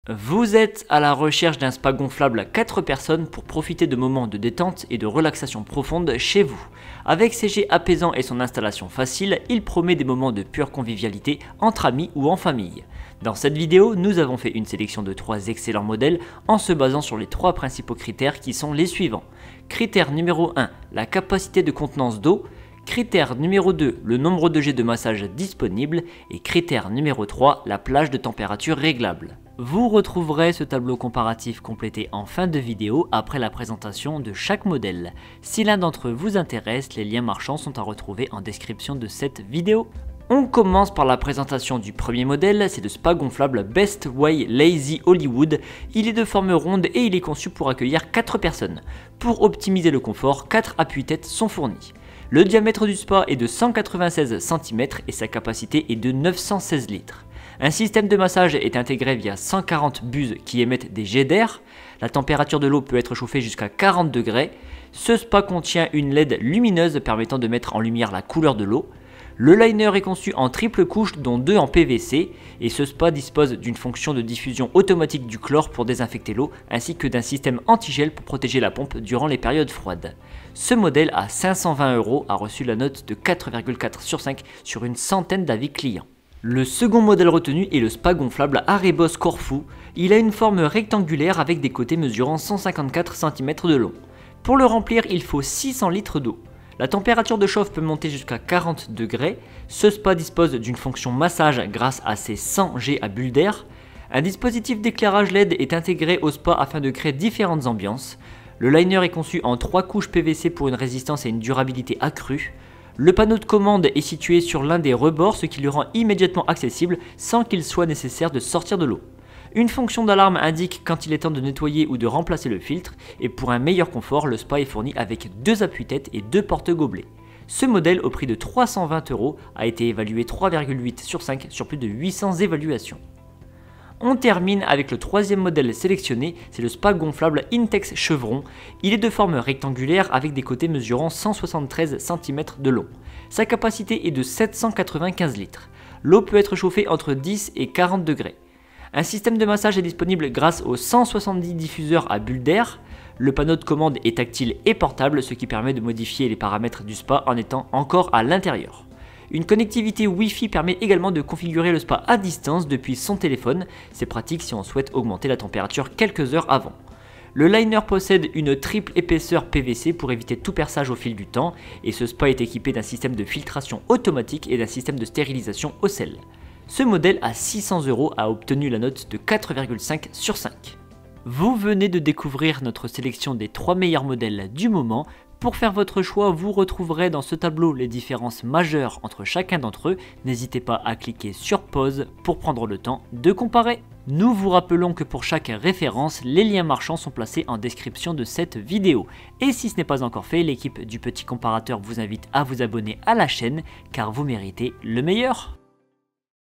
Vous êtes à la recherche d'un spa gonflable à 4 personnes pour profiter de moments de détente et de relaxation profonde chez vous. Avec ses jets apaisants et son installation facile, il promet des moments de pure convivialité entre amis ou en famille. Dans cette vidéo, nous avons fait une sélection de 3 excellents modèles en se basant sur les 3 principaux critères qui sont les suivants. Critère numéro 1, la capacité de contenance d'eau. Critère numéro 2, le nombre de jets de massage disponibles. Et critère numéro 3, la plage de température réglable. Vous retrouverez ce tableau comparatif complété en fin de vidéo après la présentation de chaque modèle. Si l'un d'entre eux vous intéresse, les liens marchands sont à retrouver en description de cette vidéo. On commence par la présentation du premier modèle, c'est le spa gonflable Best Way Lazy Hollywood. Il est de forme ronde et il est conçu pour accueillir 4 personnes. Pour optimiser le confort, 4 appuis-têtes sont fournis. Le diamètre du spa est de 196 cm et sa capacité est de 916 litres. Un système de massage est intégré via 140 buses qui émettent des jets d'air. La température de l'eau peut être chauffée jusqu'à 40 degrés. Ce spa contient une LED lumineuse permettant de mettre en lumière la couleur de l'eau. Le liner est conçu en triple couche dont 2 en PVC et ce spa dispose d'une fonction de diffusion automatique du chlore pour désinfecter l'eau ainsi que d'un système antigel pour protéger la pompe durant les périodes froides. Ce modèle à 520 € a reçu la note de 4,4 sur 5 sur une centaine d'avis clients. Le second modèle retenu est le spa gonflable Arebos Corfu. Il a une forme rectangulaire avec des côtés mesurant 154 cm de long. Pour le remplir, il faut 600 litres d'eau. La température de chauffe peut monter jusqu'à 40 degrés. Ce spa dispose d'une fonction massage grâce à ses 100 jets à bulles d'air. Un dispositif d'éclairage LED est intégré au spa afin de créer différentes ambiances. Le liner est conçu en 3 couches PVC pour une résistance et une durabilité accrue. Le panneau de commande est situé sur l'un des rebords, ce qui le rend immédiatement accessible sans qu'il soit nécessaire de sortir de l'eau. Une fonction d'alarme indique quand il est temps de nettoyer ou de remplacer le filtre, et pour un meilleur confort, le spa est fourni avec 2 appuis-têtes et 2 porte-gobelets. Ce modèle, au prix de 320 €, a été évalué 3,8 sur 5 sur plus de 800 évaluations. On termine avec le troisième modèle sélectionné, c'est le spa gonflable Intex Chevron. Il est de forme rectangulaire avec des côtés mesurant 173 cm de long. Sa capacité est de 795 litres. L'eau peut être chauffée entre 10 et 40 degrés. Un système de massage est disponible grâce aux 170 diffuseurs à bulles d'air. Le panneau de commande est tactile et portable, ce qui permet de modifier les paramètres du spa en étant encore à l'intérieur. Une connectivité Wi-Fi permet également de configurer le spa à distance depuis son téléphone. C'est pratique si on souhaite augmenter la température quelques heures avant. Le liner possède une triple épaisseur PVC pour éviter tout perçage au fil du temps et ce spa est équipé d'un système de filtration automatique et d'un système de stérilisation au sel. Ce modèle à 600 € a obtenu la note de 4,5 sur 5. Vous venez de découvrir notre sélection des 3 meilleurs modèles du moment. Pour faire votre choix, vous retrouverez dans ce tableau les différences majeures entre chacun d'entre eux. N'hésitez pas à cliquer sur pause pour prendre le temps de comparer. Nous vous rappelons que pour chaque référence, les liens marchands sont placés en description de cette vidéo. Et si ce n'est pas encore fait, l'équipe du petit comparateur vous invite à vous abonner à la chaîne car vous méritez le meilleur.